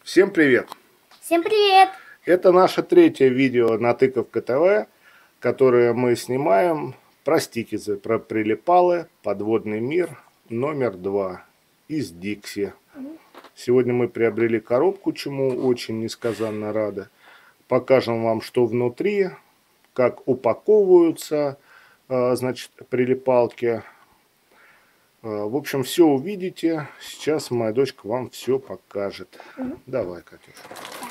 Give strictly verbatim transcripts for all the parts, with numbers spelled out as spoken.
Всем привет! Всем привет! Это наше третье видео на Тыковка ТВ, которое мы снимаем про стикеры, про прилипалы, подводный мир номер два из Dixie. Сегодня мы приобрели коробку, чему очень несказанно рады. Покажем вам, что внутри, как упаковываются, значит, прилипалки. В общем, все увидите. Сейчас моя дочка вам все покажет. Угу. Давай, Катюша.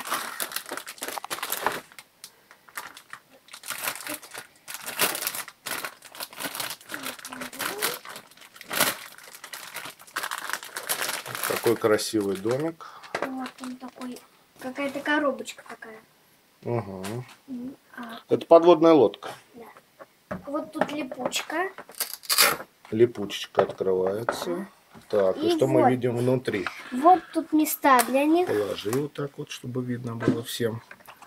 Какой красивый домик. Вот он такой. Какая-то коробочка такая. Угу. А, Это подводная лодка. Да. Вот тут липучка. Липучечка открывается. Так, и, и что вот мы видим внутри? Вот тут места для них. Положи вот так вот, чтобы видно было всем.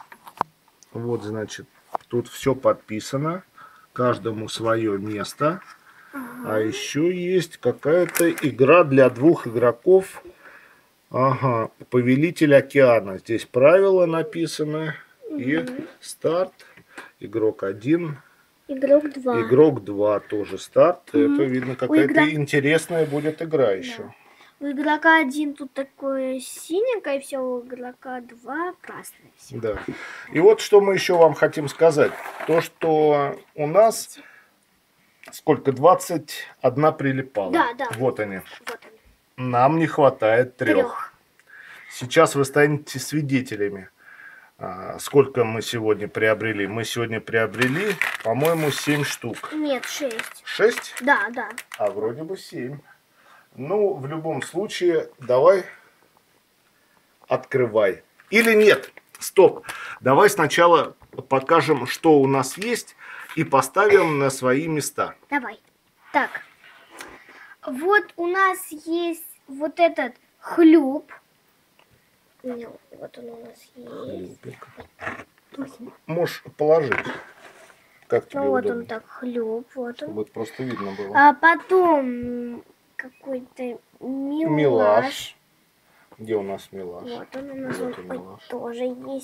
Вот, значит, тут все подписано. Каждому свое место. Ага. А еще есть какая-то игра для двух игроков. Ага, Повелитель океана. Здесь правила написаны. Угу. И старт. Игрок один. Игрок два. Игрок два тоже старт. Угу. Это видно, какая-то игра... интересная будет игра да. еще. У игрока один тут такое синенькое, и все, у игрока два красное. Все. Да. И вот что мы еще вам хотим сказать. То, что у нас сколько? двадцать одна прилипала. Да, да. Вот они. Вот они. Нам не хватает трех. трех. Сейчас вы станете свидетелями. Сколько мы сегодня приобрели? Мы сегодня приобрели, по-моему, семь штук. Нет, шесть. шесть? Да, да. А вроде бы семь. Ну, в любом случае, давай открывай. Или нет, стоп. Давай сначала покажем, что у нас есть, и поставим на свои места. Давай. Так. Вот у нас есть вот этот хлюп. Вот он у нас есть. Хлюпик. Можешь положить. Как тебе ну, вот удобно? он так хлюп. Вот чтобы он. это просто видно было. А потом какой-то милаш. Милаш. Где у нас милаш? Вот он у нас вот он, милаш. тоже есть.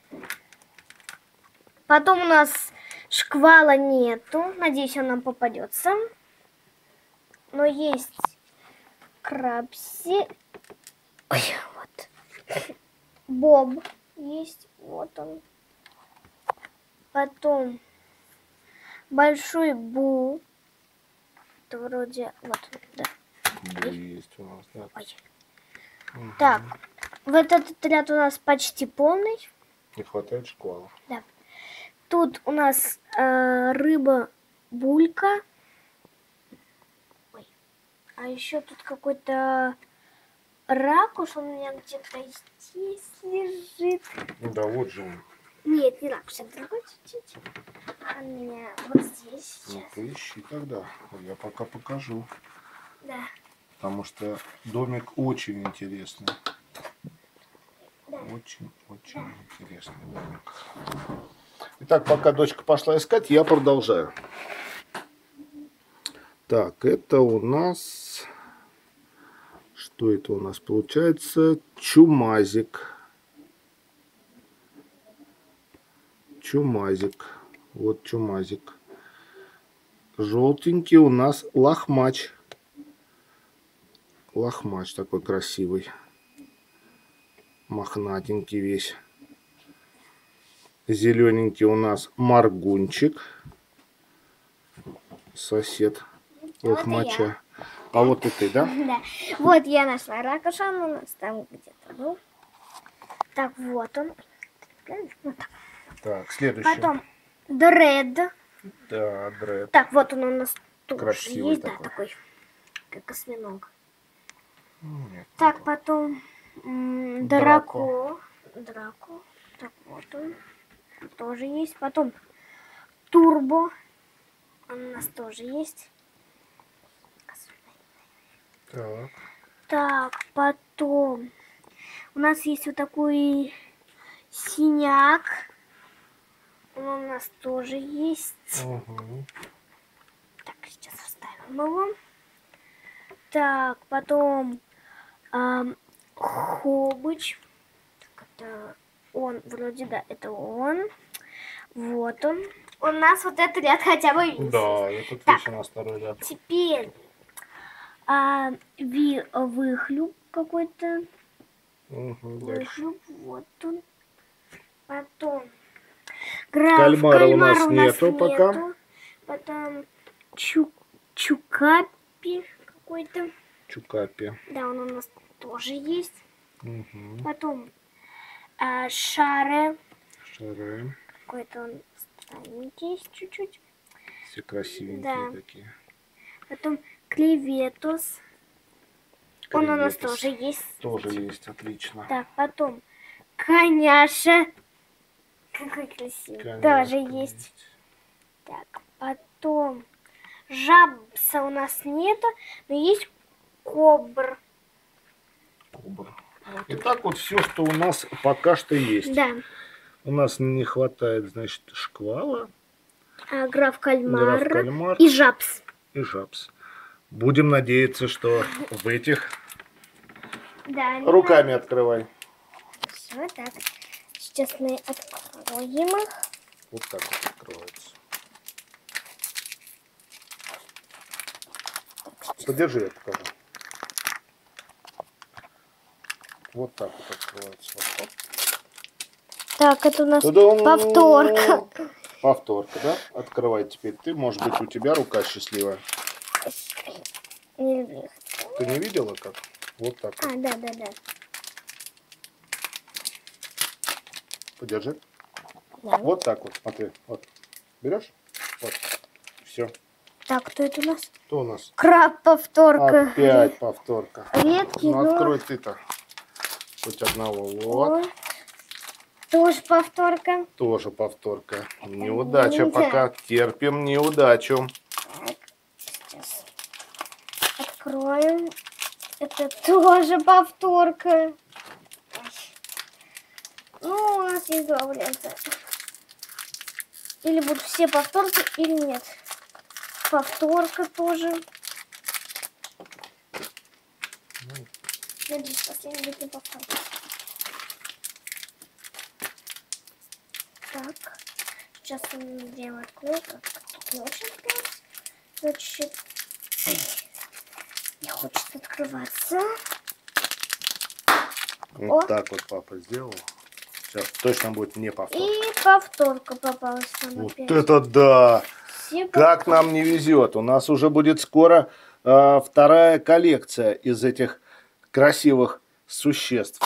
Потом у нас шквала нету. Надеюсь, он нам попадется. Но есть крабси. Ой, вот. Боб есть. Вот он. Потом большой Бу. Это вроде... Вот он, да. Бу есть у нас, да. Ой. Угу. Так. В этот отряд у нас почти полный. Не хватает шквала. Да. Тут у нас э, рыба-булька. Ой. А еще тут какой-то ракуш. Он у меня где-то здесь лежит. Да, вот же он. Нет, не ракуш, а другой чуть-чуть. Он у меня вот здесь сейчас. Ну, поищи тогда. Я пока покажу. Да. Потому что домик очень интересный. Да. Очень-очень да. интересный домик. Итак, пока дочка пошла искать, я продолжаю. Так, это у нас... Что это у нас получается? Чумазик. Чумазик. Вот чумазик. Желтенький у нас лохмач. Лохмач такой красивый. Мохнатенький весь. Зелененький у нас маргунчик. Сосед лохмача. А вот и ты, да? Да. Вот я нашла ракуша, он у нас там где-то был. Так, вот он. Вот так. Так, следующий. Потом дред. Да, дред. Так, вот он у нас тоже красивый есть, такой. да, такой, как осьминог. Нет, так, потом м, драко. Драко. Так, вот он. Тоже есть. Потом турбо. Он у нас тоже есть. Так. Так, потом у нас есть вот такой синяк. Он у нас тоже есть. Угу. Так, сейчас вставим его. Так, потом эм, хобыч. это он, вроде, да, это он. Вот он. У нас вот этот ряд хотя бы есть. Да, этот Так. весь у нас второй ряд. Теперь а, ви, выхлюп какой-то. Угу, дальше. Выхлюп, вот он. Потом граф Кальмара у нас кальмара нету пока. нету. Потом чу, чукапи какой-то. Чукапи. Да, он у нас тоже есть. Угу. Потом а, шаре. Шары. Какой-то он странненький есть чуть-чуть. Все красивенькие Да. такие. Потом клеветус. Он у нас Креветус. тоже есть. Тоже есть, отлично. Так, потом коняша. Какой красивый. Коняшка Тоже есть. Так, потом жабса у нас нету, но есть кобр. Кобра. Итак, вот все, что у нас пока что есть. Да. У нас не хватает, значит, шквала, А, граф кальмар, граф кальмар и жабс. и жабс. Будем надеяться, что в этих... Да, они Руками открывай. Все так. Сейчас мы откроем их. Вот так вот открывается. Подержи, я покажу. Вот так вот открывается. Вот, оп. Так, это у нас Та-дам! повторка. Повторка, да? Открывай теперь ты. Может быть, у тебя рука счастливая. Не люблю их. Ты не видела как? Вот так А, вот. да, да, да. Подержи. Да. Вот так вот, смотри. Вот. Берешь? Вот. Все. Так, кто это у нас? Что у нас? Краб повторка. Опять повторка. Редкий, Ну, но... открой ты-то. Хоть одного. Вот. Вот. Тоже повторка. Тоже повторка. Неудача Нельзя. пока. Терпим неудачу. Сейчас откроем. Это тоже повторка. Ну, у нас есть два варианта. Или будут все повторки, или нет. Повторка тоже. Надеюсь, последний будет не повторка. Так. Сейчас мы сделаем открою. Как тут не очень открылось. Значит, не хочет открываться. Вот О. так вот папа сделал. Сейчас точно будет не повторка. И повторка попалась нам Вот опять. это да! Все Как нам не везет. У нас уже будет скоро э, вторая коллекция из этих красивых существ.